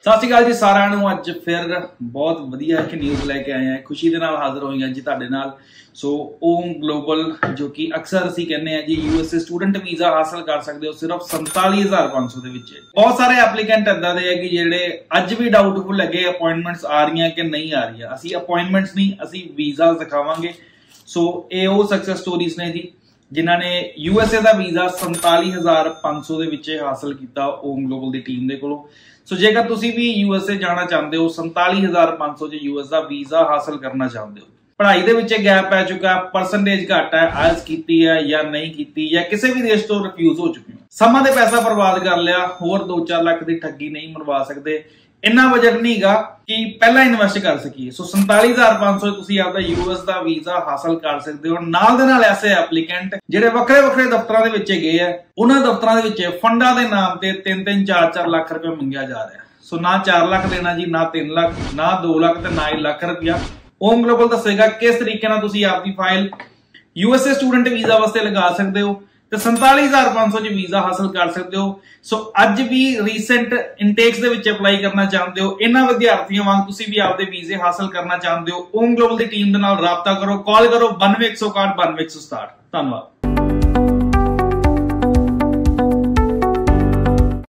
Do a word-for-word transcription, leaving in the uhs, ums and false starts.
सत श्री अकाल जी सारिਆਂ ਨੂੰ ਅੱਜ ਫਿਰ बहुत ਵਧੀਆ एक न्यूज़ लेके आए हैं खुशी ਦੇ ਨਾਲ ਹਾਜ਼ਰ ਹੋਈਆਂ ਜੀ ਤੁਹਾਡੇ ਨਾਲ। ਸੋ ਓਮ ਗਲੋਬਲ जो कि अक्सर ਅਸੀਂ ਕਹਿੰਦੇ ਆ ਜੀ यूएसए स्टूडेंट वीज़ा हासिल कर सकते हो सिर्फ सैंताली हज़ार पाँच सौ ਦੇ ਵਿੱਚ। बहुत सारे एप्लीकेंट ਇਦਾਂ ਦੇ ਆ ਕਿ ਜਿਹੜੇ ਅੱਜ ਵੀ ਡਾਊਟਫੁਲ ਲੱਗੇ ਅਪਾਇੰਟਮੈਂਟਸ ਆ ਰਹੀਆਂ ਕਿ ਨਹੀਂ ਆ ਰਹੀਆਂ। ਅਸੀਂ ਅਪਾਇੰਟਮੈਂਟਸ ਨਹੀਂ ਅਸੀਂ ਵੀਜ਼ਾ ਦਿਖਾਵਾਂਗੇ। ਸੋ ਇਹ ਉਹ ਸਕਸੈਸ ਸਟੋਰੀਜ਼ ਨੇ ਜੀ ਜਿਨ੍ਹਾਂ ਨੇ यूएसए ਦਾ ਵੀਜ਼ਾ सैंताली हज़ार पाँच सौ ਦੇ ਵਿੱਚ ਹਾਸਿਲ ਕੀਤਾ ਓਮ ਗਲੋਬਲ ਦੀ ਟੀਮ ਦੇ ਕੋਲੋਂ। सो जेकर तुसी भी यूएसए जाना चाहते हो सैंताली हज़ार पाँच सौ यूएस का वीजा हासिल करना चाहते हो, पढ़ाई दे विच गैप पै चुका, परसेंटेज घट है, आयल्स कीती है या नहीं कीती या किसी भी देश तो रिफ्यूज हो चुके हो, समा दे पैसा बर्बाद कर लिया, होर दो चार लाख की ठगी नहीं मरवा सकते, इन्ना बजट नहीं गा कि पहला इन्वेस्ट कर सकीए। सो सैंताली हज़ार पाँच सौ तुसी आपदा यूएस का वीजा हासिल कर सकते हो। नाल दे नाल ऐसे एप्लीकेंट ਜਿਹੜੇ ਵੱਖਰੇ ਵੱਖਰੇ ਦਫ਼ਤਰਾਂ ਦੇ ਵਿੱਚ ਗਏ ਆ ਉਹਨਾਂ ਦਫ਼ਤਰਾਂ ਦੇ ਵਿੱਚ ਫੰਡਾਂ ਦੇ ਨਾਮ ਤੇ ਤਿੰਨ ਤਿੰਨ ਚਾਰ ਚਾਰ ਲੱਖ ਰੁਪਏ ਮੰਗਿਆ ਜਾ ਰਿਹਾ। ਸੋ ਨਾ ਚਾਰ ਲੱਖ ਦੇਣਾ ਜੀ, ਨਾ ਤਿੰਨ ਲੱਖ, ਨਾ ਦੋ ਲੱਖ ਤੇ ਨਾ ਇੱਕ ਲੱਖ ਰੁਪਇਆ। ਓਮ ਗਲੋਬਲ ਦੱਸੇਗਾ ਕਿਸ ਤਰੀਕੇ ਨਾਲ ਤੁਸੀਂ ਆਪਦੀ ਫਾਈਲ यूएसए स्टूडेंट वीजा वास्ते लगा सकते हो ਤੇ सैंताली हज़ार पाँच सौ ਚ ਵੀਜ਼ਾ ਹਾਸਲ ਕਰ ਸਕਦੇ ਹੋ। ਸੋ ਅੱਜ ਵੀ ਰੀਸੈਂਟ ਇਨਟੇਕਸ ਦੇ ਵਿੱਚ ਅਪਲਾਈ ਕਰਨਾ ਚਾਹੁੰਦੇ ਹੋ, ਇਹਨਾਂ ਵਿਦਿਆਰਥੀਆਂ ਵਾਂਗ ਤੁਸੀਂ ਵੀ ਆਪਦੇ ਵੀਜ਼ੇ ਹਾਸਲ ਕਰਨਾ ਚਾਹੁੰਦੇ ਹੋ, ਓਮ ਗਲੋਬਲ ਦੀ ਟੀਮ ਦੇ ਨਾਲ ਰਾਬਤਾ ਕਰੋ, ਕਾਲ ਕਰੋ ਬਾਨਵੇਂ ਇੱਕ ਸੌ ਇਕਾਹਠ ਬਾਨਵੇਂ ਇੱਕ ਸੌ ਸਤਾਹਠ। ਧੰਨਵਾਦ।